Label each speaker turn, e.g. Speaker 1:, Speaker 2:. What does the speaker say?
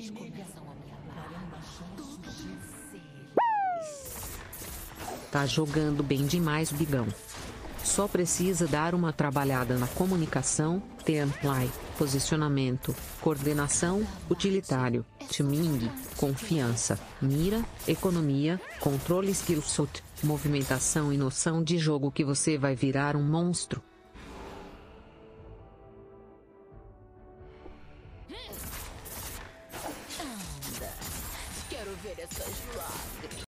Speaker 1: Tá jogando bem demais, Bigão. Só precisa dar uma trabalhada na comunicação, template, posicionamento, coordenação, utilitário, timing, confiança, mira, economia, controle skillshot, movimentação e noção de jogo que você vai virar um monstro.
Speaker 2: Quero ver essas lágrimas.